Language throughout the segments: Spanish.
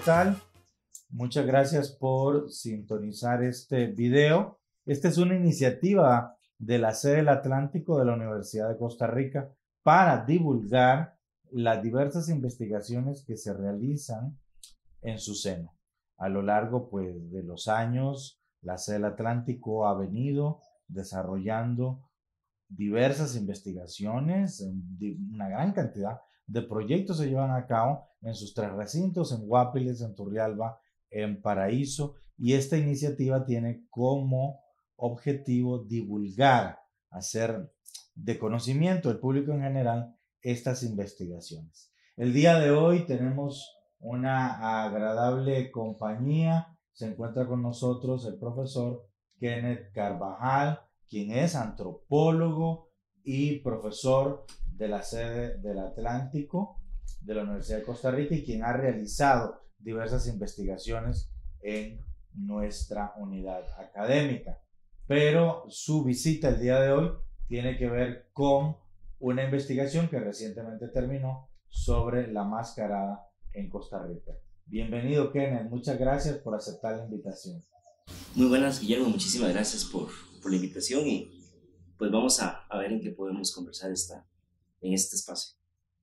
tal? Muchas gracias por sintonizar este video. Esta es una iniciativa de la sede del Atlántico de la Universidad de Costa Rica para divulgar las diversas investigaciones que se realizan en su seno. A lo largo, pues, de los años, la sede del Atlántico ha venido desarrollando diversas investigaciones, una gran cantidad de proyectos se llevan a cabo en sus tres recintos, en Guapiles, en Turrialba, en Paraíso, y esta iniciativa tiene como objetivo divulgar, hacer de conocimiento del público en general estas investigaciones. El día de hoy tenemos una agradable compañía. Se encuentra con nosotros el profesor Kenneth Carvajal, quien es antropólogo y profesor de la sede del Atlántico de la Universidad de Costa Rica y quien ha realizado diversas investigaciones en nuestra unidad académica. Pero su visita el día de hoy tiene que ver con una investigación que recientemente terminó sobre la mascarada en Costa Rica. Bienvenido, Kenneth. Muchas gracias por aceptar la invitación. Muy buenas, Guillermo. Muchísimas gracias por la invitación y pues vamos a ver en qué podemos conversar en este espacio.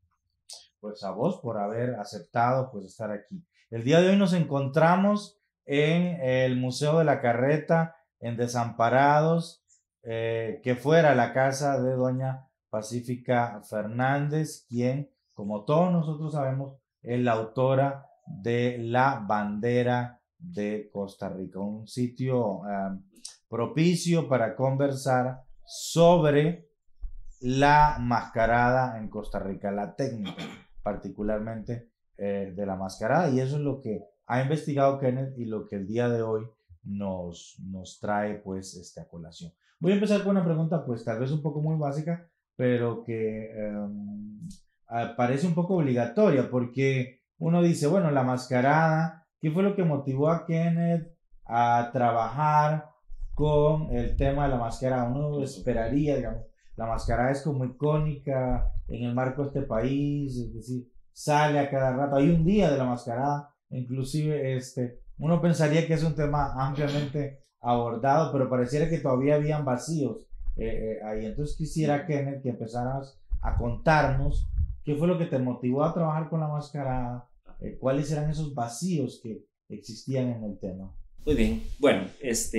Pues a vos por haber aceptado pues estar aquí. El día de hoy nos encontramos en el Museo de la Carreta en Desamparados, que fuera la casa de doña Pacífica Fernández, quien, como todos nosotros sabemos, es la autora de la bandera de Costa Rica, un sitio propicio para conversar sobre la mascarada en Costa Rica, la técnica particularmente de la mascarada, y eso es lo que ha investigado Kenneth y lo que el día de hoy nos trae pues a colación. Voy a empezar con una pregunta pues tal vez un poco muy básica, pero que parece un poco obligatoria, porque uno dice, bueno, la mascarada, ¿qué fue lo que motivó a Kenneth a trabajar con el tema de la mascarada? Uno esperaría, digamos, la mascarada es como icónica en el marco de este país, es decir, sale a cada rato. Hay un día de la mascarada, inclusive uno pensaría que es un tema ampliamente abordado, pero pareciera que todavía habían vacíos ahí. Entonces quisiera, Kenneth, que empezaras a contarnos qué fue lo que te motivó a trabajar con la mascarada, cuáles eran esos vacíos que existían en el tema. Muy bien, bueno, es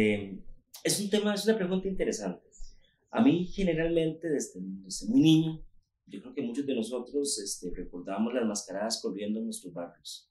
una pregunta interesante. A mí generalmente desde muy niño, yo creo que muchos de nosotros recordábamos las mascaradas corriendo en nuestros barrios.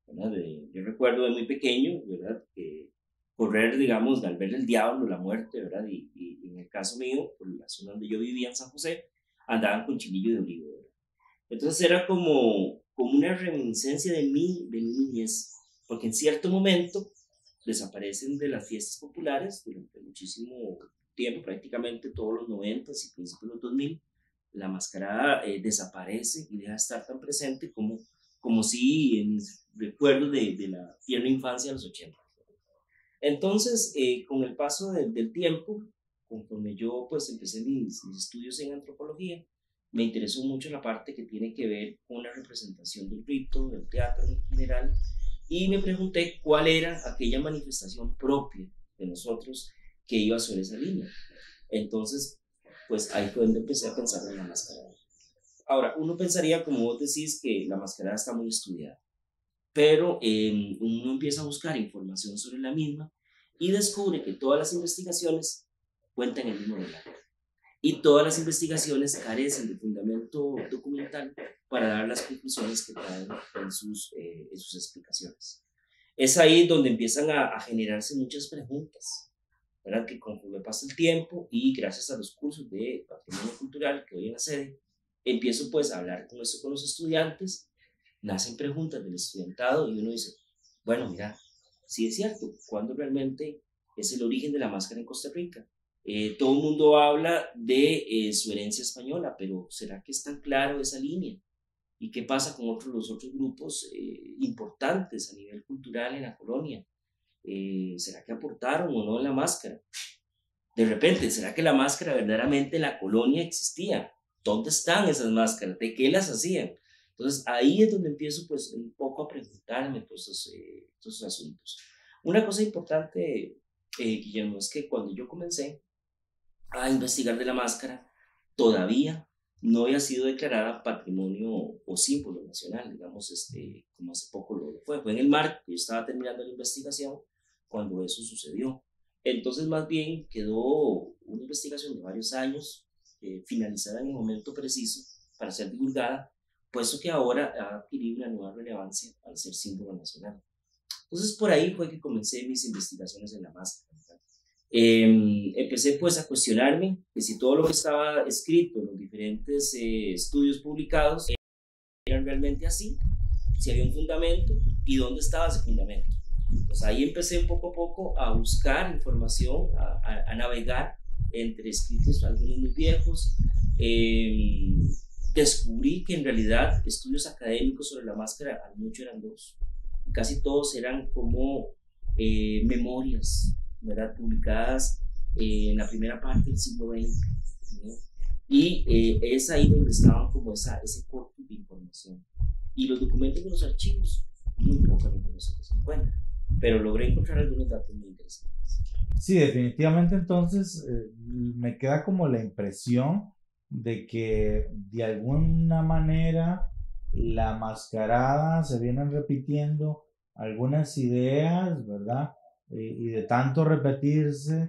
Yo recuerdo de muy pequeño, ¿verdad? Correr, digamos, al ver el diablo, la muerte, ¿verdad? Y en el caso mío, por la zona donde yo vivía en San José, andaban con chinillo de olivo, ¿verdad? Entonces era como una reminiscencia de mi niñez, porque en cierto momento desaparecen de las fiestas populares durante muchísimo tiempo, prácticamente todos los 90s y principios de los 2000, la mascarada desaparece y deja de estar tan presente como si en mis recuerdos de la tierna infancia de los 80. Entonces, con el paso del tiempo, conforme yo pues empecé mis estudios en antropología, me interesó mucho la parte que tiene que ver con la representación del rito, del teatro en general, y me pregunté cuál era aquella manifestación propia de nosotros que iba sobre esa línea. Entonces, pues ahí fue donde empecé a pensar en la mascarada. Ahora, uno pensaría, como vos decís, que la mascarada está muy estudiada, pero uno empieza a buscar información sobre la misma y descubre que todas las investigaciones cuentan el mismo relato. Y todas las investigaciones carecen de fundamento documental para dar las conclusiones que traen en sus explicaciones. Es ahí donde empiezan a generarse muchas preguntas, ¿verdad? Que conforme pasa el tiempo y gracias a los cursos de patrimonio cultural que hoy en la sede, empiezo pues a hablar con los estudiantes, nacen preguntas del estudiantado y uno dice, bueno, mira, sí es cierto, ¿cuándo realmente es el origen de la máscara en Costa Rica? Todo el mundo habla de su herencia española, pero ¿será que es tan claro esa línea? ¿Y qué pasa con los otros grupos importantes a nivel cultural en la colonia? ¿Será que aportaron o no en la máscara? De repente, ¿será que la máscara verdaderamente en la colonia existía? ¿Dónde están esas máscaras? ¿De qué las hacían? Entonces ahí es donde empiezo pues un poco a preguntarme todos esos asuntos. Una cosa importante, Guillermo, es que cuando yo comencé a investigar de la máscara, todavía no había sido declarada patrimonio o símbolo nacional, digamos, como hace poco lo fue. Fue en el marco, yo estaba terminando la investigación cuando eso sucedió. Entonces, más bien quedó una investigación de varios años, finalizada en el momento preciso para ser divulgada, puesto que ahora ha adquirido una nueva relevancia al ser símbolo nacional. Entonces, por ahí fue que comencé mis investigaciones en la máscara, ¿verdad? Empecé pues a cuestionarme que si todo lo que estaba escrito en los diferentes estudios publicados eran realmente así, si había un fundamento y dónde estaba ese fundamento. Pues ahí empecé poco a poco a buscar información, a navegar entre escritos, algunos muy viejos. Descubrí que en realidad estudios académicos sobre la máscara, al mucho eran dos. Casi todos eran como memorias, ¿verdad? Publicadas en la primera parte del siglo XX, ¿no? Y es ahí donde estaban como ese corte de información. Y los documentos de los archivos, muy poca información que se encuentra, pero logré encontrar algunos datos muy interesantes. Sí, definitivamente entonces me queda como la impresión de que de alguna manera la mascarada se vienen repitiendo algunas ideas, ¿verdad? Y de tanto repetirse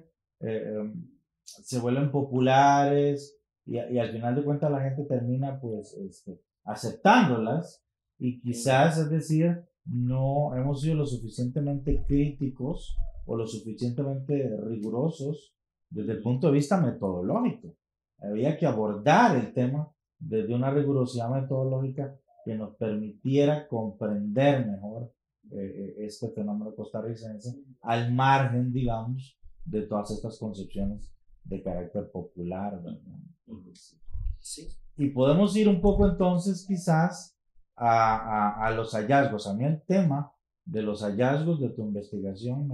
se vuelven populares y al final de cuentas la gente termina pues aceptándolas y quizás, es decir, no hemos sido lo suficientemente críticos o lo suficientemente rigurosos desde el punto de vista metodológico. Había que abordar el tema desde una rigurosidad metodológica que nos permitiera comprender mejor este fenómeno costarricense al margen, digamos, de todas estas concepciones de carácter popular, ¿verdad? Sí. Y podemos ir un poco entonces quizás a los hallazgos. A mí el tema de los hallazgos de tu investigación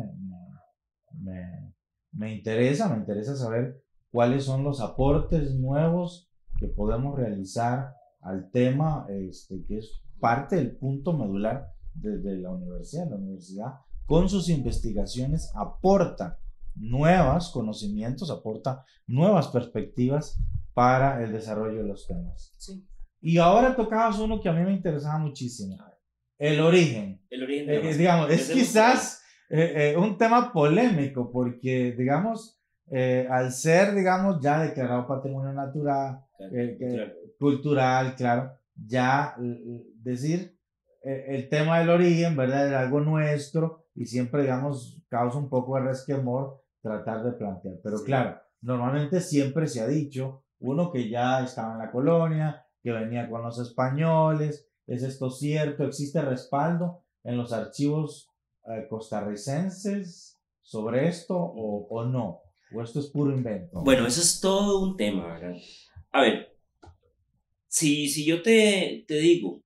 me, me interesa saber cuáles son los aportes nuevos que podemos realizar al tema, que es parte del punto medular de la universidad. La universidad con sus investigaciones aporta nuevos conocimientos, aporta nuevas perspectivas para el desarrollo de los temas. Sí. Y ahora tocabas uno que a mí me interesaba muchísimo, el origen. El origen de la máscara. Digamos, es quizás un tema polémico porque, digamos, al ser, digamos, ya declarado patrimonio natural, cultural, claro, ya decir el tema del origen, ¿verdad? Es algo nuestro y siempre, digamos, causa un poco de resquemor tratar de plantear. Pero sí, claro, normalmente siempre se ha dicho, uno que ya estaba en la colonia, que venía con los españoles, ¿es esto cierto? ¿Existe respaldo en los archivos costarricenses sobre esto o no? ¿O esto es puro invento? Bueno, eso es todo un tema, ¿verdad? A ver, si yo te digo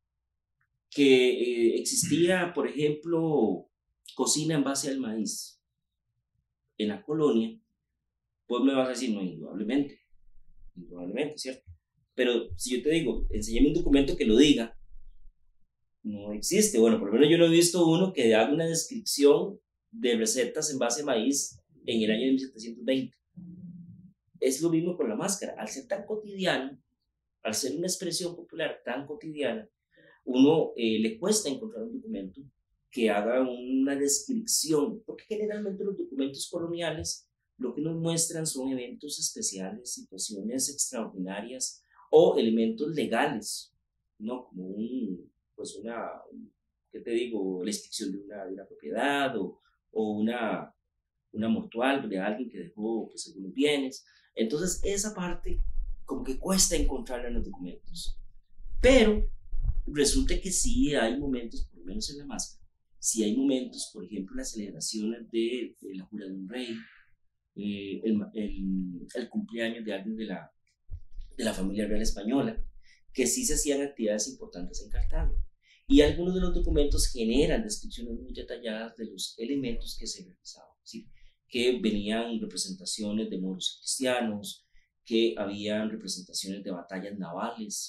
que existía, por ejemplo, cocina en base al maíz en la colonia, pues me vas a decir, no, indudablemente, ¿cierto? Pero si yo te digo, enséñame un documento que lo diga, no existe. Bueno, por lo menos yo no he visto uno que haga una descripción de recetas en base a maíz en el año de 1720. Es lo mismo con la máscara. Al ser tan cotidiano, al ser una expresión popular tan cotidiana, uno le cuesta encontrar un documento que haga una descripción, porque generalmente los documentos coloniales lo que nos muestran son eventos especiales, situaciones extraordinarias o elementos legales, ¿no? Como ¿qué te digo? La inscripción de una propiedad o una mortual de alguien que dejó pues, algunos bienes. Entonces, esa parte como que cuesta encontrarla en los documentos. Pero resulta que sí hay momentos, por lo menos en la máscara, sí hay momentos, por ejemplo, las celebraciones de la jura de un rey, el cumpleaños de alguien de la familia real española, que sí se hacían actividades importantes en Cartago. Y algunos de los documentos generan descripciones muy detalladas de los elementos que se realizaban, ¿sí? Que venían representaciones de moros cristianos, que habían representaciones de batallas navales,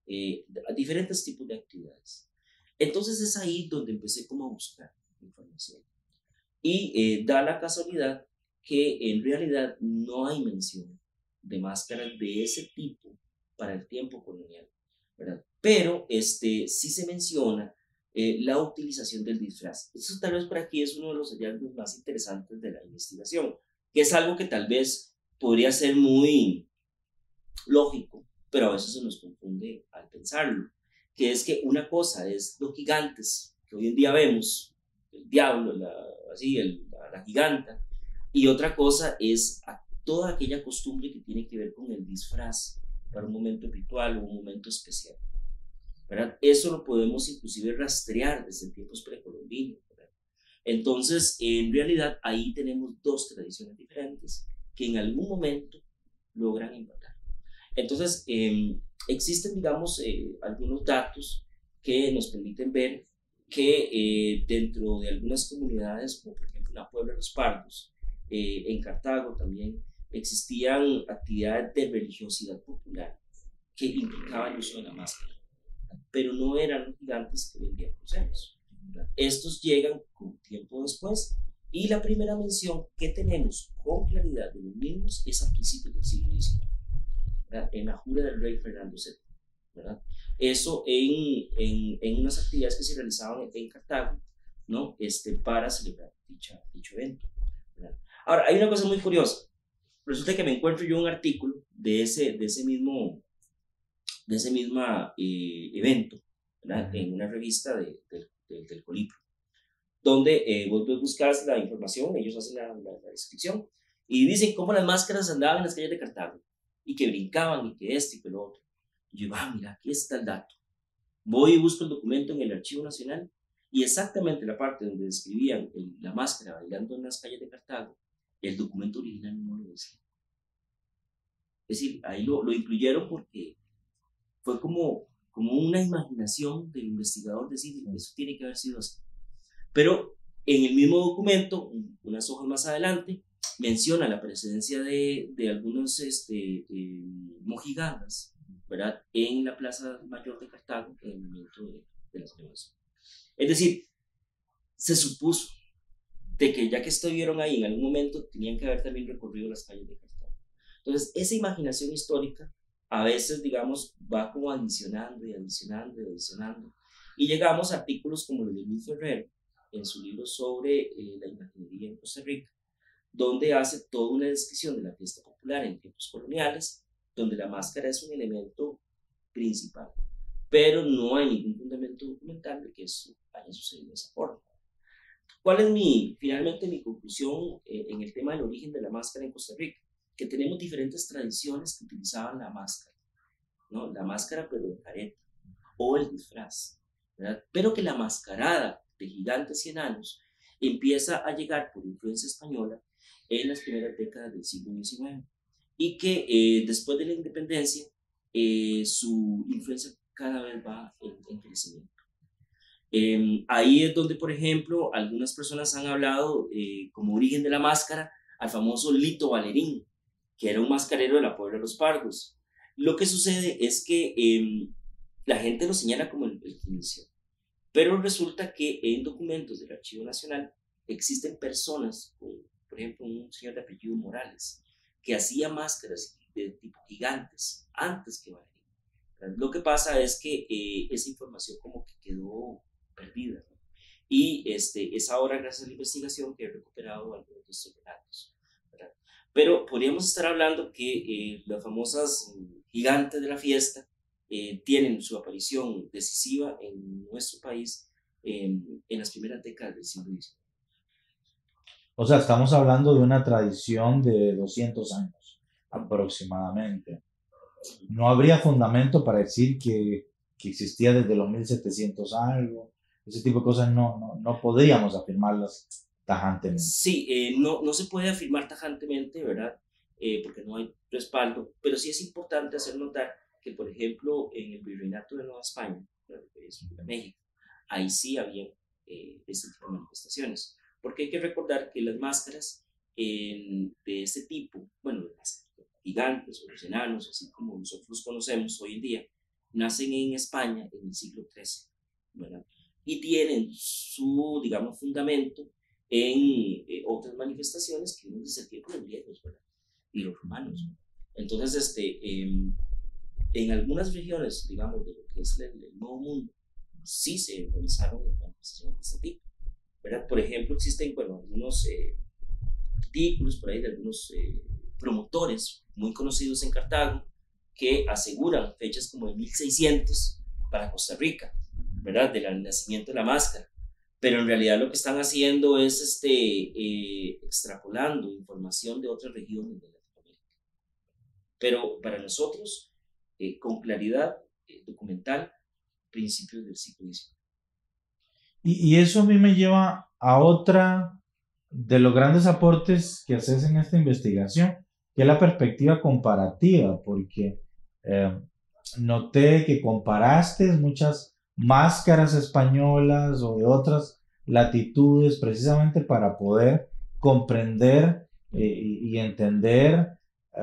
a diferentes tipos de actividades. Entonces es ahí donde empecé como a buscar información. Y da la casualidad que en realidad no hay mención de máscaras de ese tipo para el tiempo colonial, ¿verdad? Pero sí se menciona la utilización del disfraz. Eso tal vez por aquí es uno de los hallazgos más interesantes de la investigación, que es algo que tal vez podría ser muy lógico, pero a veces se nos confunde al pensarlo, que es que una cosa es los gigantes que hoy en día vemos, el diablo, la giganta, y otra cosa es toda aquella costumbre que tiene que ver con el disfraz para un momento ritual o un momento especial, ¿verdad? Eso lo podemos inclusive rastrear desde tiempos precolombinos, ¿verdad? Entonces, en realidad, ahí tenemos dos tradiciones diferentes que en algún momento logran empatar. Entonces, existen, digamos, algunos datos que nos permiten ver que dentro de algunas comunidades, como por ejemplo la Puebla de los Pardos, en Cartago también, existían actividades de religiosidad popular que implicaban el uso de la máscara, pero no eran los gigantes que hoy en día conocemos. Estos llegan un tiempo después y la primera mención que tenemos con claridad de los mismos es a principios del siglo XIX, ¿verdad? En la jura del rey Fernando VII, ¿verdad? Eso en unas actividades que se realizaban en Cartago, ¿no? Para celebrar dicho evento, ¿verdad? Ahora, hay una cosa muy curiosa. Resulta que me encuentro yo un artículo de ese mismo evento, ¿verdad? En una revista del Colibro, donde vos buscas la información, ellos hacen la descripción y dicen cómo las máscaras andaban en las calles de Cartago y que brincaban y que esto y que lo otro. Y yo digo, mira, aquí está el dato. Voy y busco el documento en el Archivo Nacional y exactamente la parte donde describían la máscara bailando en las calles de Cartago, el documento original no lo decía. Es decir, ahí lo incluyeron porque fue como una imaginación del investigador decir, eso tiene que haber sido así. Pero en el mismo documento, unas hojas más adelante, menciona la presencia de algunos mojiganas, ¿verdad? En la Plaza Mayor de Cartago en el momento de la celebración. Es decir, se supuso de que ya que estuvieron ahí en algún momento, tenían que haber también recorrido las calles de Cartago. Entonces, esa imaginación histórica a veces, digamos, va como adicionando y adicionando y adicionando. Y llegamos a artículos como el de Luis Ferrer, en su libro sobre la imaginería en Costa Rica, donde hace toda una descripción de la fiesta popular en tiempos coloniales, donde la máscara es un elemento principal, pero no hay ningún fundamento documental de que eso haya sucedido de esa forma. ¿Cuál es finalmente mi conclusión en el tema del origen de la máscara en Costa Rica? Que tenemos diferentes tradiciones que utilizaban la máscara, ¿no? La máscara pero de careta, o el disfraz, ¿verdad? Pero que la mascarada de gigantes y enanos empieza a llegar por influencia española en las primeras décadas del siglo XIX y que después de la independencia su influencia cada vez va en crecimiento. Ahí es donde, por ejemplo, algunas personas han hablado como origen de la máscara al famoso Lito Valerín, que era un mascarero de la Puebla de los Pardos. Lo que sucede es que la gente lo señala como el que inició, pero resulta que en documentos del Archivo Nacional existen personas, por ejemplo, un señor de apellido Morales, que hacía máscaras de tipo gigantes antes que Valerín. Lo que pasa es que esa información como que quedó perdida, ¿no? Y es ahora gracias a la investigación que he recuperado algunos de estos relatos, ¿verdad? Pero podríamos estar hablando que las famosas gigantes de la fiesta tienen su aparición decisiva en nuestro país en las primeras décadas del siglo XIX. O sea, estamos hablando de una tradición de 200 años aproximadamente. No habría fundamento para decir que existía desde los 1700 algo. Ese tipo de cosas no podríamos afirmarlas tajantemente. Sí, no se puede afirmar tajantemente, ¿verdad? Porque no hay respaldo, pero sí es importante hacer notar que, por ejemplo, en el Virreinato de Nueva España, que es México, ahí sí había este tipo de manifestaciones. Porque hay que recordar que las máscaras de este tipo, bueno, las gigantes o los enanos, así como nosotros los conocemos hoy en día, nacen en España en el siglo XIII, ¿verdad? Y tienen su, digamos, fundamento en otras manifestaciones que vienen desde el tiempo de los griegos, ¿verdad? Y los romanos. Entonces, en algunas regiones, digamos, de lo que es el Nuevo Mundo, sí se realizaron manifestaciones de este tipo, ¿verdad? Por ejemplo, existen, bueno, algunos artículos por ahí de algunos promotores muy conocidos en Cartago que aseguran fechas como de 1600 para Costa Rica, ¿verdad? Del nacimiento de la máscara. Pero en realidad lo que están haciendo es extrapolando información de otras regiones de Latinoamérica. Pero para nosotros, con claridad documental, principios del siglo XIX. Y eso a mí me lleva a otra de los grandes aportes que haces en esta investigación, que es la perspectiva comparativa, porque noté que comparaste muchas máscaras españolas o de otras latitudes precisamente para poder comprender y entender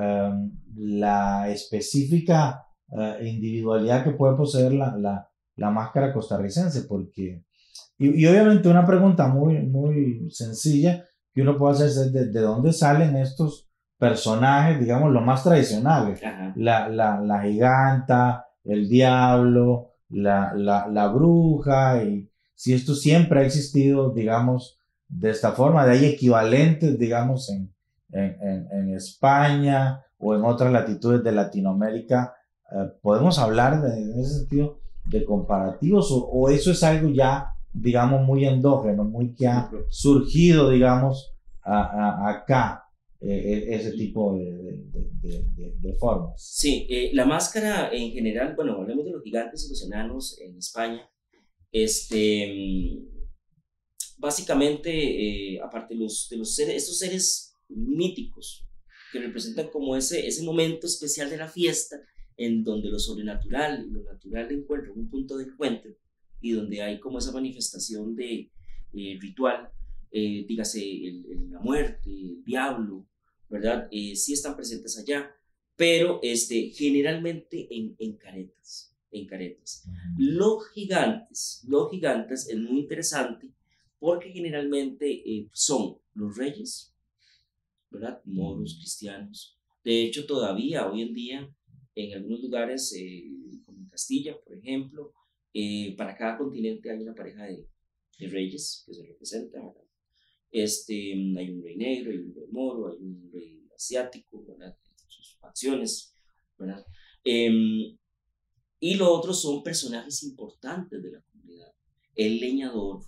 la específica individualidad que puede poseer la máscara costarricense, porque y obviamente una pregunta muy sencilla que uno puede hacerse es de dónde salen estos personajes, digamos, los más tradicionales. La giganta, el diablo, la bruja, y si esto siempre ha existido, digamos, de esta forma, de ahí equivalentes, digamos, en España o en otras latitudes de Latinoamérica. ¿Podemos hablar en ese sentido de comparativos o eso es algo ya, digamos, muy endógeno, muy que ha surgido, digamos, acá, ese tipo de formas? Sí, la máscara en general, bueno, hablemos de los gigantes y los enanos en España, básicamente, aparte de los seres, estos seres míticos que representan como ese momento especial de la fiesta, en donde lo sobrenatural y lo natural encuentran un punto de encuentro, y donde hay como esa manifestación de ritual, dígase la muerte, el diablo, ¿verdad? Sí están presentes allá, pero generalmente en caretas, en caretas. Los gigantes es muy interesante porque generalmente son los reyes, ¿verdad? Moros, cristianos. De hecho, todavía hoy en día, en algunos lugares, como en Castilla, por ejemplo, para cada continente hay una pareja de reyes que se representan, ¿verdad? Hay un rey negro, hay un rey moro, hay un rey asiático, ¿verdad? Sus facciones, ¿verdad? Y lo otro son personajes importantes de la comunidad. El leñador,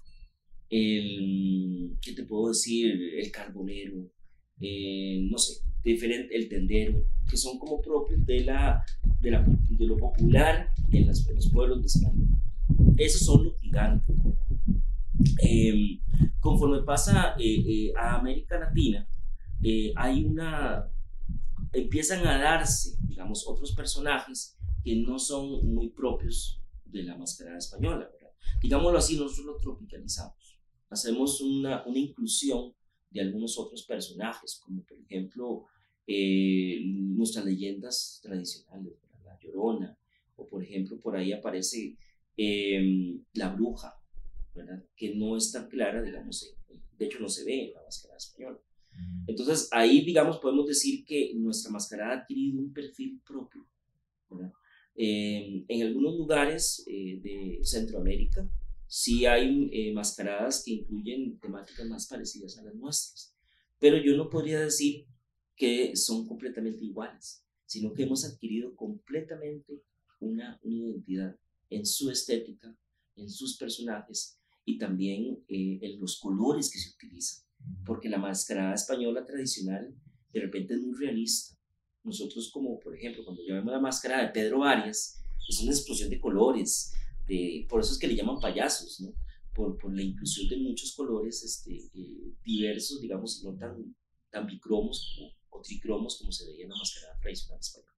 ¿qué te puedo decir? El carbonero, no sé, el tendero, que son como propios de lo popular en los pueblos de España. Esos son los gigantes. Conforme pasa a América Latina, empiezan a darse, digamos, otros personajes que no son muy propios de la mascarada española, ¿verdad? Digámoslo así, nosotros lo tropicalizamos. Hacemos una inclusión de algunos otros personajes, como por ejemplo nuestras leyendas tradicionales, ¿verdad? La Llorona, o por ejemplo por ahí aparece la bruja, ¿verdad? Que no es tan clara, digamos, de hecho no se ve en la mascarada española. Entonces ahí, digamos, podemos decir que nuestra mascarada ha adquirido un perfil propio, ¿verdad? En algunos lugares de Centroamérica sí hay mascaradas que incluyen temáticas más parecidas a las nuestras, pero yo no podría decir que son completamente iguales, sino que hemos adquirido completamente una identidad en su estética, en sus personajes y también en los colores que se utilizan, porque la mascarada española tradicional de repente es muy realista. Nosotros, como por ejemplo cuando llevamos la máscara de Pedro Arias, es una explosión de colores, por eso es que le llaman payasos, ¿no? Por la inclusión de muchos colores diversos, digamos, y no tan bicromos o tricromos como se veía en la mascarada tradicional española.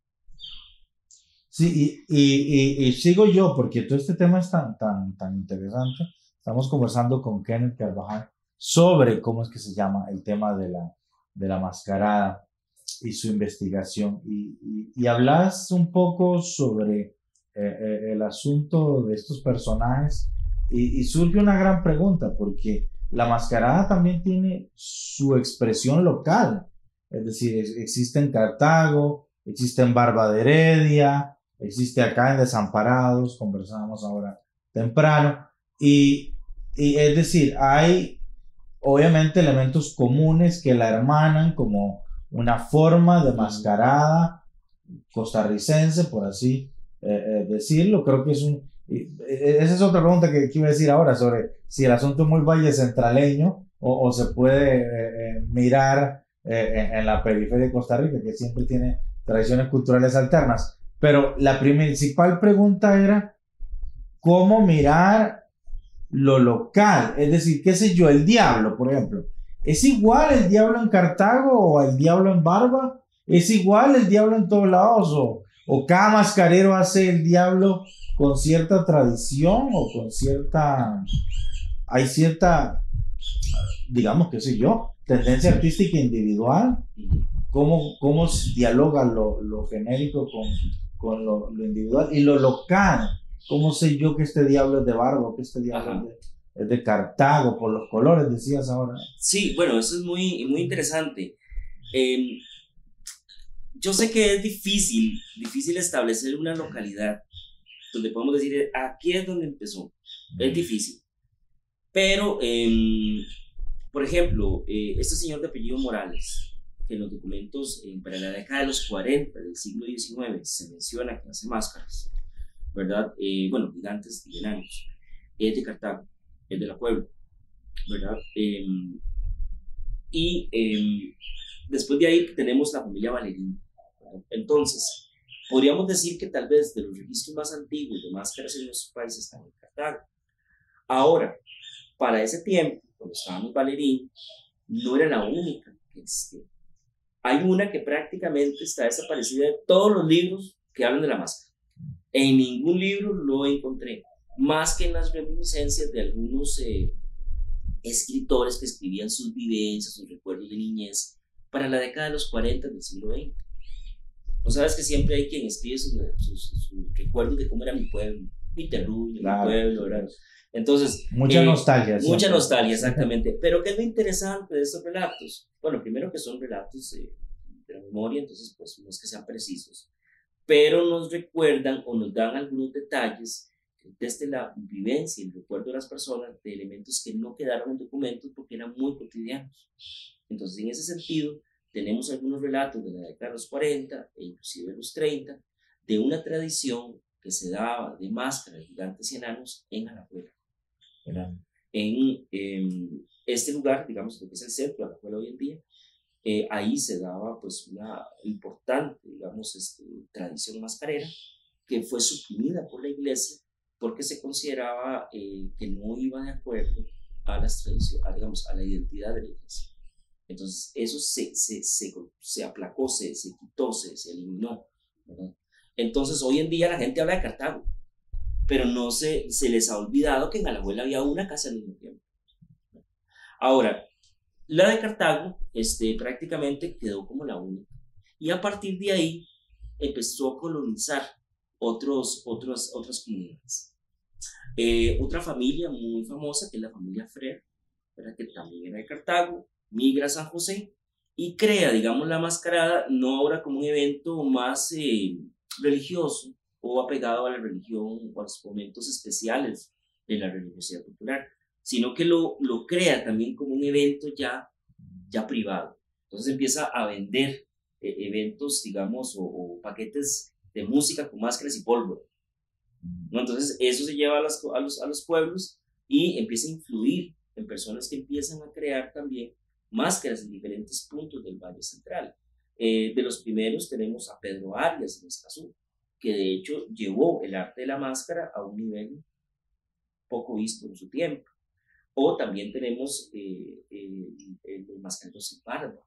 Sí, y sigo yo, porque todo este tema es tan interesante. Estamos conversando con Kenneth Carvajal sobre cómo es que se llama el tema de la mascarada y su investigación. Y hablas un poco sobre el asunto de estos personajes y surge una gran pregunta porque la mascarada también tiene su expresión local, es decir, existe en Cartago, existe en Barba de Heredia, existe acá en Desamparados, conversábamos ahora temprano, y es decir, hay obviamente elementos comunes que la hermanan como una forma de mascarada costarricense, por así decirlo. Creo que es esa es otra pregunta que iba a decir ahora sobre si el asunto es muy vallecentraleño o se puede mirar en la periferia de Costa Rica, que siempre tiene tradiciones culturales alternas. Pero la principal pregunta era cómo mirar lo local, es decir, qué sé yo, el diablo, por ejemplo. ¿Es igual el diablo en Cartago o el diablo en Barba? ¿Es igual el diablo en todos lados? ¿O cada mascarero hace el diablo con cierta tradición o con cierta... Hay cierta, digamos, qué sé yo, tendencia artística individual? ¿Cómo dialoga lo genérico con lo individual? Y lo local, ¿cómo sé yo que este diablo es de Barba, que este diablo es de Cartago, por los colores, decías ahora? Sí, bueno, eso es muy, muy interesante. Yo sé que es difícil establecer una localidad donde podemos decir, aquí es donde empezó. Es difícil. Pero, por ejemplo, este señor de apellido Morales, que en los documentos para la década de los 40 del siglo XIX se menciona que hace máscaras, ¿verdad? Bueno, gigantes y enanos. Es de Cartago, es de la Puebla, ¿verdad? Después de ahí tenemos la familia Valerín. Entonces, podríamos decir que tal vez de los registros más antiguos de máscaras en nuestro país están en Cartago. Ahora, para ese tiempo, cuando estábamos Valerín, no era la única que existía. Hay una que prácticamente está desaparecida de todos los libros que hablan de la máscara. En ningún libro lo encontré, más que en las reminiscencias de algunos escritores que escribían sus vivencias, sus recuerdos de niñez para la década de los 40 del siglo XX. ¿No sabes que siempre hay quien escribe sus recuerdos de cómo era mi pueblo, mi terruño, claro, mi pueblo, ¿verdad? Entonces, mucha nostalgia. Mucha nostalgia, exactamente. Pero ¿qué es lo interesante de estos relatos? Bueno, primero que son relatos de la memoria, entonces pues no es que sean precisos, pero nos recuerdan o nos dan algunos detalles desde la vivencia y el recuerdo de las personas de elementos que no quedaron en documentos porque eran muy cotidianos. Entonces, en ese sentido, tenemos algunos relatos de la década de los 40 e inclusive de los 30 de una tradición que se daba de máscaras de gigantes y enanos en Alajuela. En este lugar, digamos, lo que es el centro de Alajuela hoy en día, ahí se daba pues una importante, digamos, tradición mascarera que fue suprimida por la iglesia porque se consideraba que no iba de acuerdo a las tradiciones, digamos, a la identidad de la iglesia. Entonces eso se aplacó, se quitó, se eliminó, ¿verdad? Entonces hoy en día la gente habla de Cartago, pero no se les ha olvidado que en Alajuela había una casa al mismo tiempo. Ahora, la de Cartago prácticamente quedó como la única. Y a partir de ahí empezó a colonizar otras comunidades. Otra familia muy famosa, que es la familia Freire, que también era de Cartago, migra a San José y crea, digamos, la mascarada no ahora como un evento más religioso o apegado a la religión o a los momentos especiales de la religiosidad popular, sino que lo crea también como un evento ya privado. Entonces empieza a vender eventos, digamos, o paquetes de música con máscaras y pólvora, ¿no? Entonces eso se lleva a los pueblos y empieza a influir en personas que empiezan a crear también máscaras en diferentes puntos del Valle Central. De los primeros tenemos a Pedro Arias en Escazú, que de hecho llevó el arte de la máscara a un nivel poco visto en su tiempo. O también tenemos los mascareros en Barba,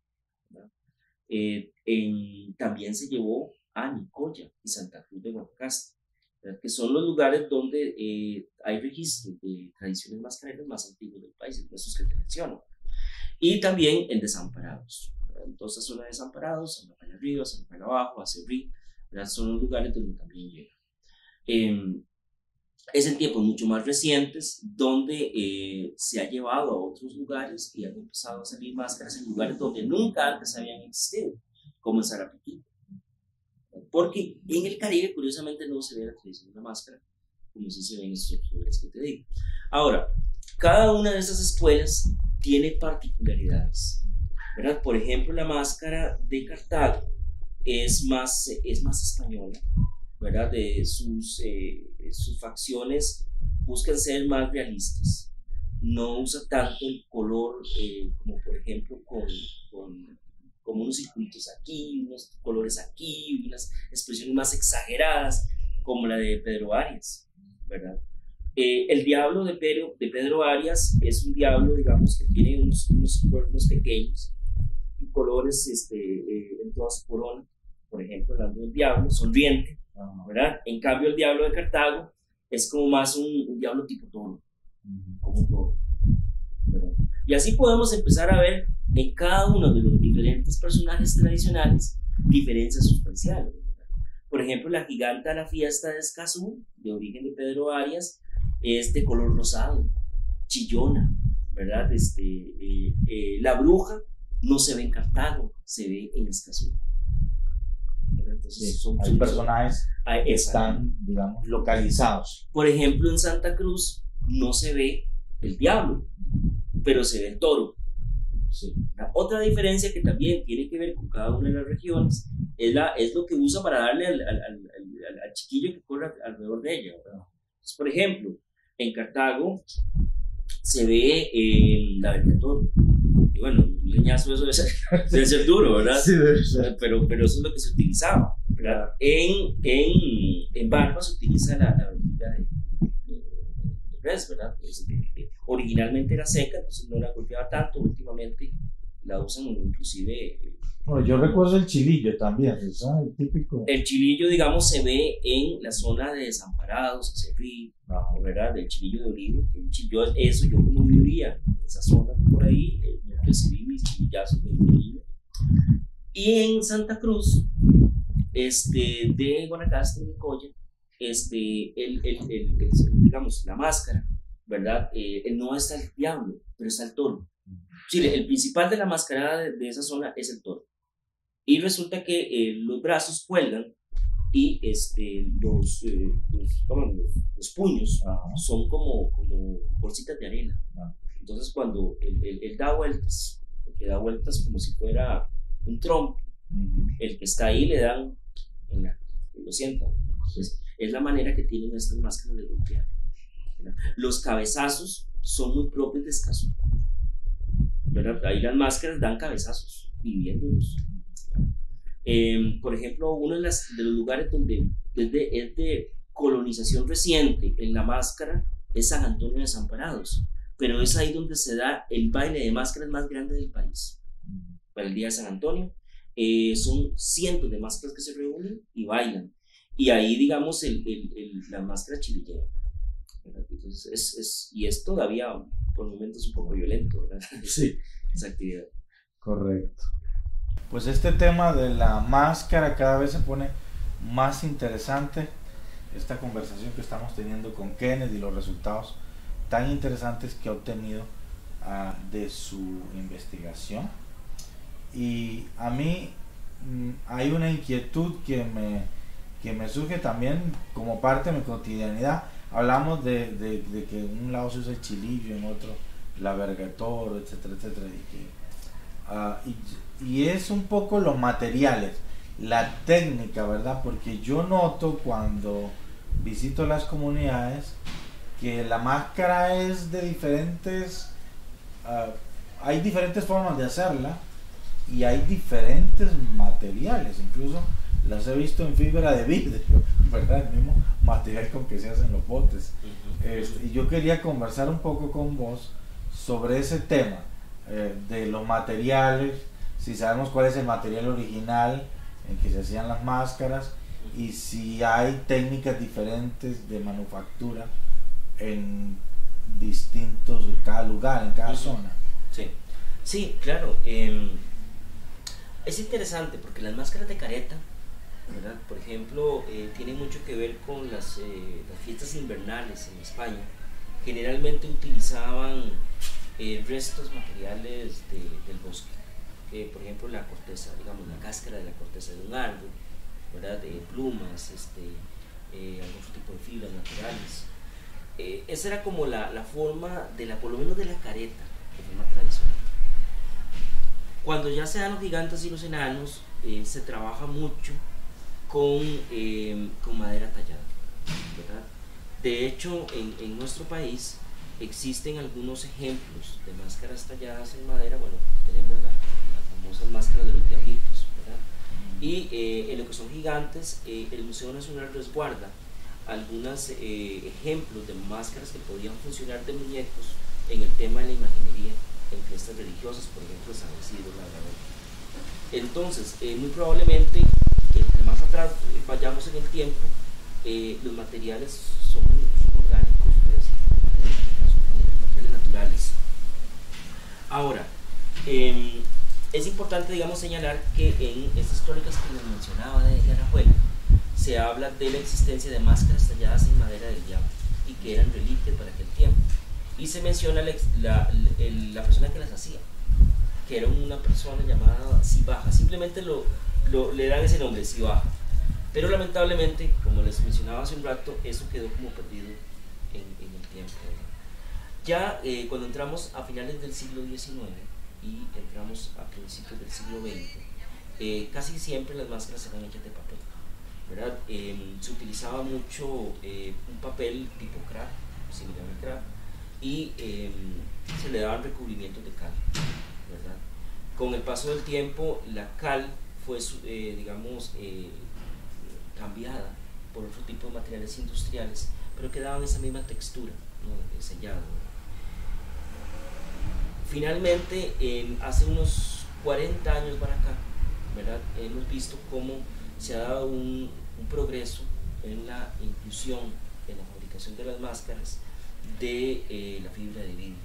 también se llevó a Nicoya y Santa Cruz de Guanacaste, que son los lugares donde hay registros de tradiciones mascareras más antiguos del país, esos que te menciono. Y también en Desamparados, en toda esta zona de Desamparados, San Rafael arriba, San Rafael abajo, Acerrí, son los lugares donde también llega. Es en tiempos mucho más recientes donde se ha llevado a otros lugares y han empezado a salir máscaras en lugares donde nunca antes habían existido, como en Sarapiquí. Porque en el Caribe, curiosamente, no se ve la tradición de la máscara, como sí se ve en estos otros lugares que te digo. Ahora, cada una de esas escuelas tiene particularidades, ¿verdad? Por ejemplo, la máscara de Cartago es más española, ¿verdad? Sus facciones buscan ser más realistas. No usa tanto el color como por ejemplo como unos circuitos aquí, unos colores aquí, unas expresiones más exageradas como la de Pedro Arias, ¿verdad? El diablo de Pedro Arias es un diablo, digamos, que tiene unos cuernos pequeños y colores en toda su corona. Por ejemplo, hablando del diablo, sonriente, ¿verdad? En cambio, el diablo de Cartago es como más un diablo tipo toro, como un toro, ¿verdad? Y así podemos empezar a ver en cada uno de los diferentes personajes tradicionales diferencias sustanciales, ¿verdad? Por ejemplo, la giganta de la fiesta de Escazú, de origen de Pedro Arias, es de color rosado, chillona, ¿verdad? La bruja no se ve en Cartago, se ve en Escazú. Entonces, sí, hay personajes que están, digamos, localizados. Por ejemplo, en Santa Cruz no se ve el diablo, pero se ve el toro. Sí. Otra diferencia que también tiene que ver con cada una de las regiones es lo que usa para darle al chiquillo que corre alrededor de ella, ¿verdad? Entonces, por ejemplo, en Cartago se ve la del toro. Y bueno, un leñazo eso debe ser duro, ¿verdad? Sí, debe ser. Pero eso es lo que se utilizaba, ¿verdad? En Barba se utiliza la verdura de res, ¿verdad? Originalmente era seca, entonces no la golpeaba tanto, últimamente la usan inclusive... Bueno, yo recuerdo el chilillo también, ¿sabes? El típico... El chilillo, digamos, se ve en la zona de Desamparados, Cerrí, ¿verdad? El chilillo de Olivo. Yo como vivía en esa zona por ahí, recibí mis chillazos de chilillo. Y en Santa Cruz, de Guanacaste, de Nicoya, digamos, la máscara, ¿verdad? No está el diablo, pero está el toro. Sí, el principal de la mascarada de esa zona es el toro. Y resulta que los brazos cuelgan y los puños son como bolsitas de arena. Entonces cuando él da vueltas, porque da vueltas como si fuera un trompo, el que está ahí le dan, lo sientan. Entonces, es la manera que tienen estas máscaras de golpear. Los cabezazos son muy propios de Escazú, ¿verdad? Ahí las máscaras dan cabezazos, viviéndolos. Por ejemplo, uno de los lugares donde es de colonización reciente en la máscara es San Antonio de Desamparados, pero es ahí donde se da el baile de máscaras más grande del país. Para el día de San Antonio son cientos de máscaras que se reúnen y bailan, y ahí digamos la máscara chilillera. Entonces y es todavía por momentos un poco violento, ¿verdad? Sí, esa actividad. Correcto. Pues este tema de la máscara cada vez se pone más interesante. Esta conversación que estamos teniendo con Kenneth y los resultados tan interesantes que ha obtenido de su investigación. Y a mí hay una inquietud que me surge también como parte de mi cotidianidad. Hablamos de que en un lado se usa el chilillo, en otro la verga de toro, etcétera, etcétera. Y es un poco los materiales, la técnica, ¿verdad? Porque yo noto cuando visito las comunidades que la máscara es de diferentes, hay diferentes formas de hacerla y hay diferentes materiales, incluso las he visto en fibra de vidrio, ¿verdad? El mismo material con que se hacen los botes. Y yo quería conversar un poco con vos sobre ese tema de los materiales, si sabemos cuál es el material original en que se hacían las máscaras y si hay técnicas diferentes de manufactura en distintos, en cada lugar, en cada zona. Sí, claro. Es interesante porque las máscaras de careta ¿verdad? Por ejemplo, tiene mucho que ver con las fiestas invernales en España. Generalmente utilizaban restos materiales del bosque, que por ejemplo la corteza, digamos la cáscara de la corteza de un árbol, ¿verdad? Plumas, algún tipo de fibras naturales. Esa era como la forma por lo menos de la careta, de forma tradicional. Cuando ya se dan los gigantes y los enanos, se trabaja mucho con madera tallada, ¿verdad? De hecho, en nuestro país existen algunos ejemplos de máscaras talladas en madera. Bueno, tenemos las famosas máscaras de los diablitos, ¿verdad? Y en lo que son gigantes, el Museo Nacional resguarda algunos ejemplos de máscaras que podrían funcionar de muñecos en el tema de la imaginería en fiestas religiosas, por ejemplo San Isidro Labrador. Entonces, muy probablemente, entre más atrás vayamos en el tiempo, los materiales son orgánicos, pues, son materiales naturales. Ahora, es importante, digamos, señalar que en estas crónicas que les mencionaba de Arajuela, se habla de la existencia de máscaras talladas en madera del diablo y que eran reliquias para aquel tiempo. Y se menciona la persona que las hacía, que era una persona llamada Sibaja. Simplemente le dan ese nombre, Sibaja. Pero lamentablemente, como les mencionaba hace un rato, eso quedó como perdido en el tiempo. Ya cuando entramos a finales del siglo XIX y entramos a principios del siglo XX, casi siempre las máscaras eran hechas de papel, ¿verdad? Se utilizaba mucho un papel tipo craft, similar al craft, y se le daban recubrimientos de cal, ¿verdad? Con el paso del tiempo, la cal fue, digamos, cambiada por otro tipo de materiales industriales, pero que daban esa misma textura, ¿no? Sellado. Finalmente, hace unos 40 años para acá, ¿verdad? Hemos visto cómo se ha dado un progreso en la inclusión en la fabricación de las máscaras de la fibra de vidrio.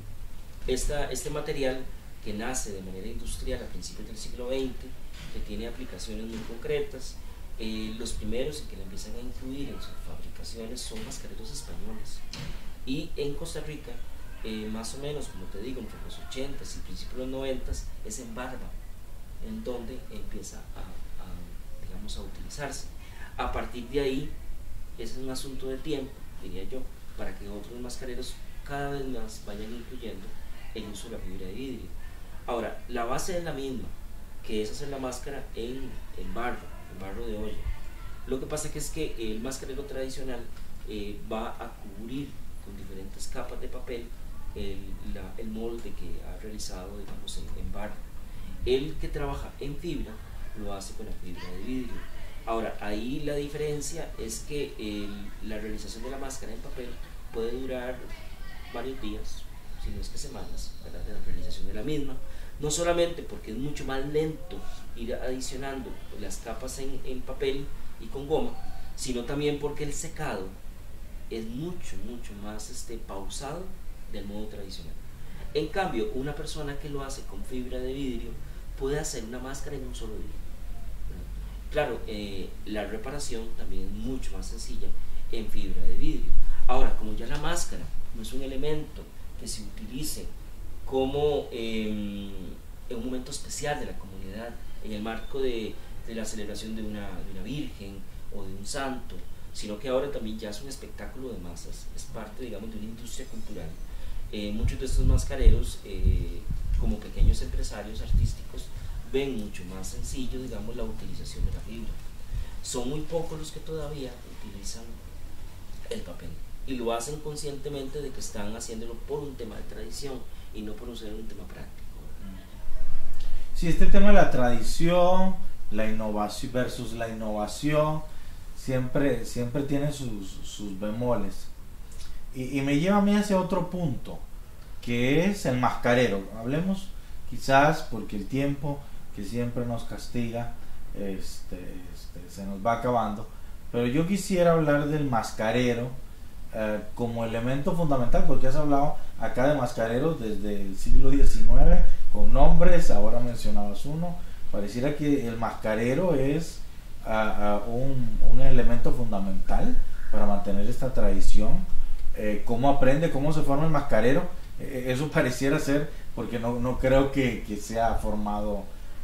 Este material, que nace de manera industrial a principios del siglo XX, que tiene aplicaciones muy concretas, los primeros en que la empiezan a incluir en sus fabricaciones son mascareros españoles. Y en Costa Rica, más o menos, como te digo, entre los 80s y principios de los 90s, es en Barba en donde empieza digamos, a utilizarse. A partir de ahí, ese es un asunto de tiempo, diría yo, para que otros mascareros cada vez más vayan incluyendo el uso de la fibra de vidrio. Ahora, la base es la misma, que es hacer la máscara en barro de olla. Lo que pasa es que el mascarero tradicional va a cubrir con diferentes capas de papel el molde que ha realizado, digamos, en barro. El que trabaja en fibra lo hace con la fibra de vidrio. Ahora, ahí la diferencia es que la realización de la máscara en papel puede durar varios días, si no es que semanas, ¿verdad?, de la realización de la misma. No solamente porque es mucho más lento ir adicionando las capas en papel y con goma, sino también porque el secado es mucho más pausado del modo tradicional. En cambio, una persona que lo hace con fibra de vidrio puede hacer una máscara en un solo día. Claro, la reparación también es mucho más sencilla en fibra de vidrio. Ahora, como ya la máscara no es un elemento que se utilice como en un momento especial de la comunidad, en el marco de la celebración de una virgen o de un santo, sino que ahora también ya es un espectáculo de masas, es parte, digamos, de una industria cultural. Muchos de estos mascareros, como pequeños empresarios artísticos, ven mucho más sencillo, digamos, la utilización de la fibra. Son muy pocos los que todavía utilizan el papel, y lo hacen conscientemente de que están haciéndolo por un tema de tradición y no por ser un tema práctico. Sí, este tema de la tradición, la innovación versus la innovación, siempre tiene sus bemoles. Y me lleva a mí hacia otro punto, que es el mascarero. Hablemos quizás, porque el tiempo que siempre nos castiga se nos va acabando, pero yo quisiera hablar del mascarero como elemento fundamental, porque has hablado acá de mascareros desde el siglo XIX con nombres, ahora mencionabas uno. Pareciera que el mascarero es un elemento fundamental para mantener esta tradición. ¿Cómo aprende, cómo se forma el mascarero? Eso pareciera ser, porque no creo que sea formado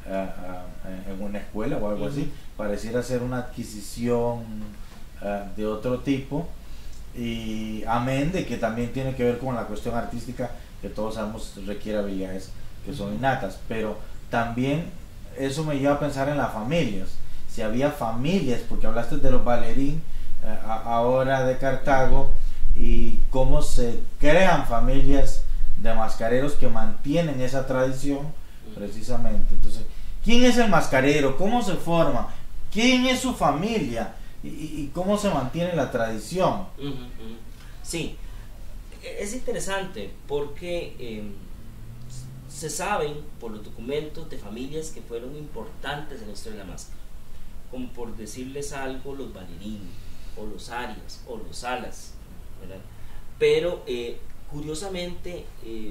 en una escuela o algo así, pareciera ser una adquisición de otro tipo, y amén de que también tiene que ver con la cuestión artística, que todos sabemos requiere habilidades que son innatas, pero también eso me lleva a pensar en las familias. Si había familias, porque hablaste de los bailarines ahora de Cartago, y cómo se crean familias de mascareros que mantienen esa tradición precisamente. Entonces, ¿quién es el mascarero? ¿Cómo se forma? ¿Quién es su familia? ¿Y cómo se mantiene la tradición? Sí, es interesante porque se saben por los documentos de familias que fueron importantes en la historia de la máscara, como por decirles algo, los Ballerini, o los Arias, o los Salas, ¿verdad? Pero curiosamente,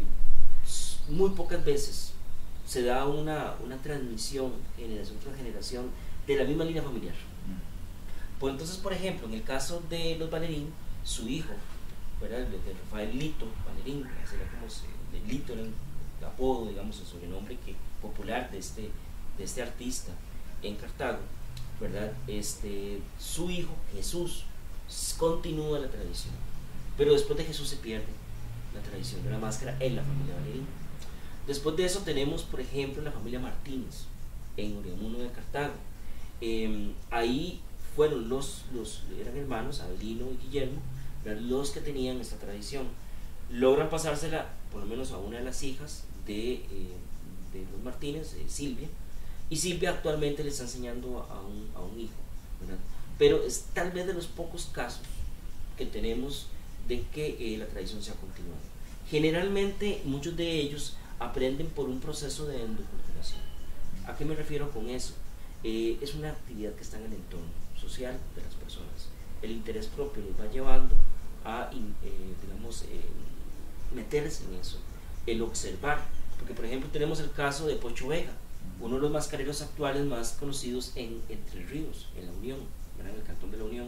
muy pocas veces se da una transmisión generación tras generación de la misma línea familiar. Pues entonces, por ejemplo, en el caso de los Ballerini, su hijo, ¿verdad?, de Rafael Lito Ballerini, Lito era el apodo, digamos, el sobrenombre popular de este artista en Cartago, ¿verdad? Su hijo, Jesús, continúa la tradición, pero después de Jesús se pierde la tradición de la máscara en la familia Ballerini. Después de eso tenemos, por ejemplo, la familia Martínez, en Ureamuno de Cartago. Ahí fueron eran hermanos, Avelino y Guillermo, los que tenían esta tradición. Logran pasársela, por lo menos, a una de las hijas de los Martínez, Silvia, y Silvia actualmente le está enseñando a un hijo, ¿verdad? Pero es tal vez de los pocos casos que tenemos de que la tradición se ha continuado. Generalmente muchos de ellos aprenden por un proceso de endoculturación. ¿A qué me refiero con eso? Es una actividad que está en el entorno social de las personas. El interés propio los va llevando a meterse en eso, el observar, porque por ejemplo tenemos el caso de Pocho Vega, uno de los mascareros actuales más conocidos en Entre Ríos, en la Unión, ¿verdad?, en el cantón de la Unión.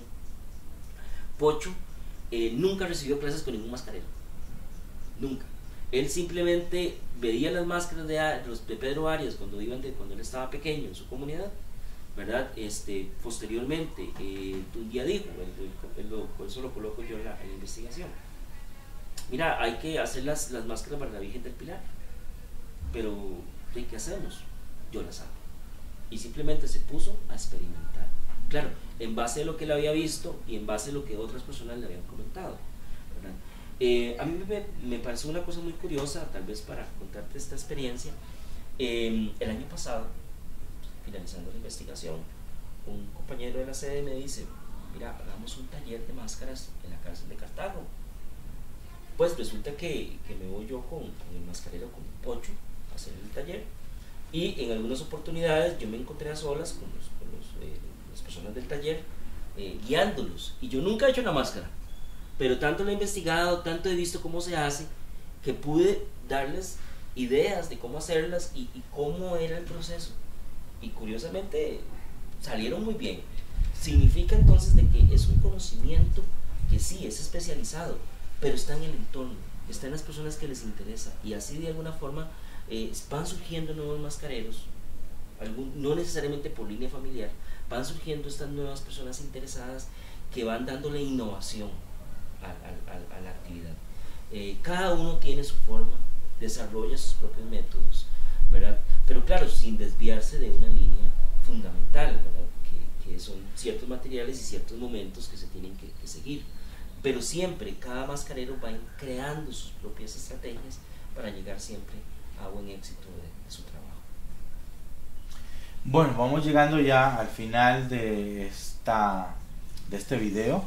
Pocho nunca recibió clases con ningún mascarero, nunca. Él simplemente veía las máscaras de Pedro Arias cuando él estaba pequeño en su comunidad, ¿verdad? Posteriormente, un día dijo, por eso lo coloco yo en la investigación: mira, hay que hacer las máscaras para la Virgen del Pilar, pero ¿qué hacemos? Yo las hago. Y simplemente se puso a experimentar, claro, en base a lo que él había visto y en base a lo que otras personas le habían comentado, ¿verdad? A mí me pareció una cosa muy curiosa, tal vez para contarte esta experiencia. El año pasado, finalizando la investigación, un compañero de la sede me dice: mira, hagamos un taller de máscaras en la cárcel de Cartago. Pues resulta que me voy yo con el mascarero, con Pocho, a hacer el taller, y en algunas oportunidades yo me encontré a solas con las personas del taller, guiándolos, y yo nunca he hecho una máscara, pero tanto lo he investigado, tanto he visto cómo se hace, que pude darles ideas de cómo hacerlas y cómo era el proceso, y curiosamente salieron muy bien. Significa entonces de que es un conocimiento que sí es especializado, pero está en el entorno, está en las personas que les interesa, y así de alguna forma van surgiendo nuevos mascareros, no necesariamente por línea familiar, van surgiendo estas nuevas personas interesadas que van dándole innovación a la actividad. Cada uno tiene su forma, desarrolla sus propios métodos, ¿verdad? Pero claro, sin desviarse de una línea fundamental, ¿verdad?, que son ciertos materiales y ciertos momentos que se tienen que seguir. Pero siempre cada mascarero va creando sus propias estrategias para llegar siempre a buen éxito de su trabajo. Bueno, vamos llegando ya al final de este video,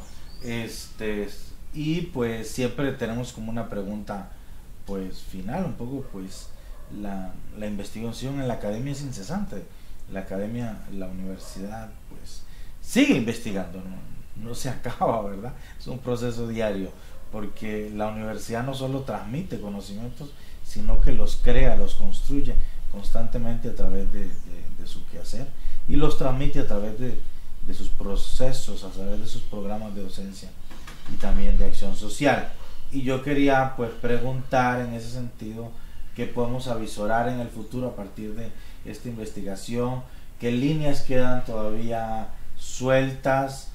y pues siempre tenemos como una pregunta pues final, un poco pues la investigación en la academia es incesante. La academia, la universidad pues sigue investigando, no se acaba, ¿verdad? Es un proceso diario, porque la universidad no solo transmite conocimientos, sino que los crea, los construye constantemente a través de su quehacer, y los transmite a través de sus procesos, a través de sus programas de docencia y también de acción social. Y yo quería pues preguntar en ese sentido qué podemos avisorar en el futuro a partir de esta investigación, qué líneas quedan todavía sueltas,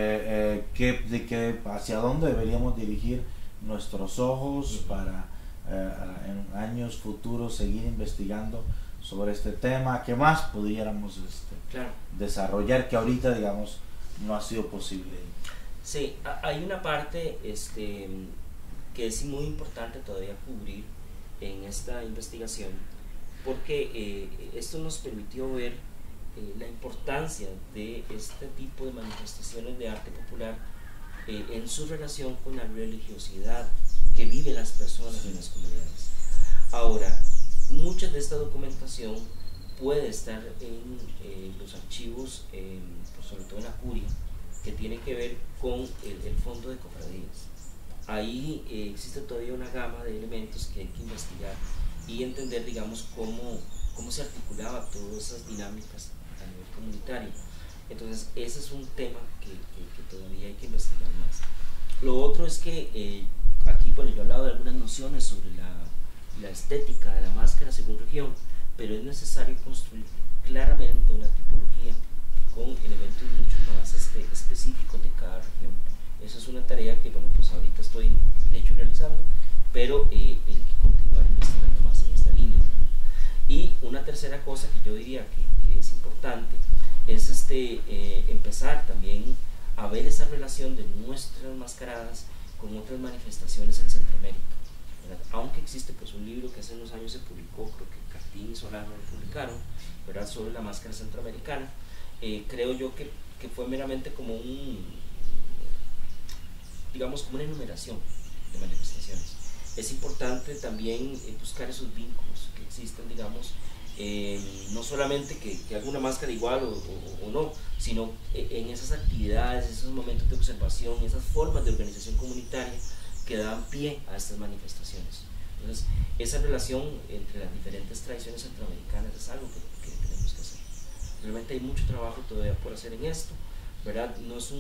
hacia dónde deberíamos dirigir nuestros ojos para en años futuros seguir investigando sobre este tema, qué más pudiéramos claro, desarrollar que ahorita digamos no ha sido posible. sí, hay una parte que es muy importante todavía cubrir en esta investigación, porque esto nos permitió ver la importancia de este tipo de manifestaciones de arte popular en su relación con la religiosidad que viven las personas en las comunidades. Ahora, mucha de esta documentación puede estar en los archivos, pues sobre todo en la curia, que tiene que ver con el fondo de cofradías. Ahí existe todavía una gama de elementos que hay que investigar y entender, digamos, cómo se articulaba todas esas dinámicas a nivel comunitario. Entonces, ese es un tema que todavía hay que investigar más. Lo otro es que aquí, bueno, yo he hablado de algunas nociones sobre la estética de la máscara según región, pero es necesario construir claramente una tipología con elementos mucho más específicos de cada región. Esa es una tarea que, bueno, pues ahorita estoy de hecho realizando, pero hay que continuar investigando más en esta línea. Y una tercera cosa que yo diría que es importante es empezar también a ver esa relación de nuestras mascaradas con otras manifestaciones en Centroamérica, ¿verdad? Aunque existe pues un libro que hace unos años se publicó, creo que Cartín y Solano lo publicaron, ¿verdad?, sobre la máscara centroamericana. Creo yo que fue meramente como digamos, como una enumeración de manifestaciones. Es importante también buscar esos vínculos que existen, digamos, no solamente que haga una máscara igual o no, sino en esas actividades, esos momentos de observación, esas formas de organización comunitaria que dan pie a estas manifestaciones. Entonces, esa relación entre las diferentes tradiciones centroamericanas es algo que tenemos que hacer. Realmente hay mucho trabajo todavía por hacer en esto, ¿verdad?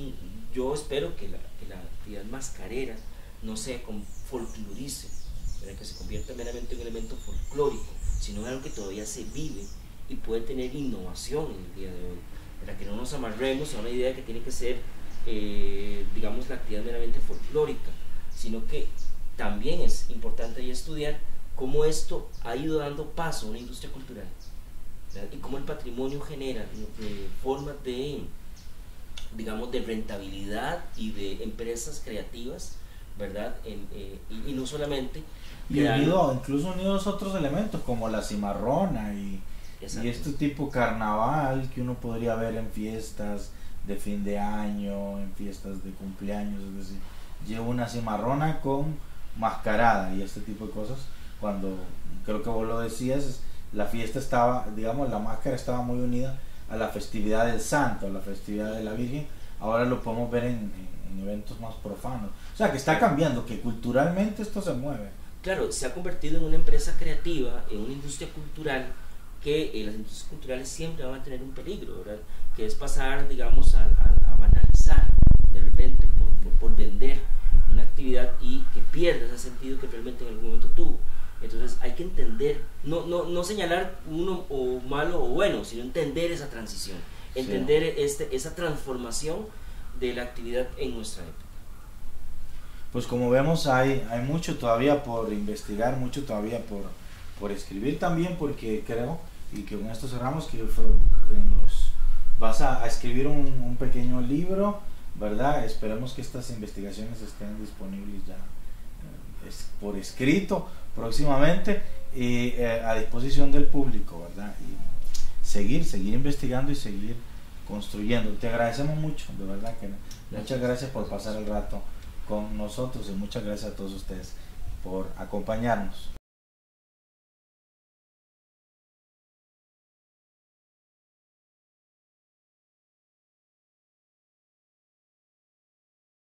Yo espero que la actividad mascarera no se folclorice, ¿verdad?, que se convierta meramente en un elemento folclórico, sino en algo que todavía se vive y puede tener innovación en el día de hoy, para que no nos amarremos a una idea que tiene que ser, digamos, la actividad meramente folclórica, sino que también es importante ahí estudiar cómo esto ha ido dando paso a una industria cultural, ¿verdad?, y cómo el patrimonio genera formas de, digamos, de rentabilidad y de empresas creativas, ¿verdad? Y no solamente... Y incluso unidos otros elementos como la cimarrona y este tipo carnaval que uno podría ver en fiestas de fin de año, en fiestas de cumpleaños, es decir, lleva una cimarrona con mascarada y este tipo de cosas. Cuando, creo que vos lo decías, la fiesta estaba, digamos, la máscara estaba muy unida a la festividad del santo, a la festividad de la Virgen. Ahora lo podemos ver en eventos más profanos. O sea, que está cambiando, que culturalmente esto se mueve. Claro, se ha convertido en una empresa creativa, en una industria cultural, que las industrias culturales siempre van a tener un peligro, ¿verdad?, que es pasar, digamos, a banalizar de repente por vender una actividad y que pierda ese sentido que realmente en algún momento tuvo. Entonces hay que entender, no señalar uno o malo o bueno, sino entender esa transición, entender esa transformación de la actividad en nuestra época. Pues como vemos hay mucho todavía por investigar, mucho todavía por escribir también, porque creo, y que con esto cerramos, que vas a escribir un pequeño libro, ¿verdad? Esperemos que estas investigaciones estén disponibles ya por escrito próximamente y a disposición del público, ¿verdad? Y seguir investigando y seguir construyendo. Te agradecemos mucho, de verdad que muchas gracias por pasar el rato con nosotros y muchas gracias a todos ustedes por acompañarnos.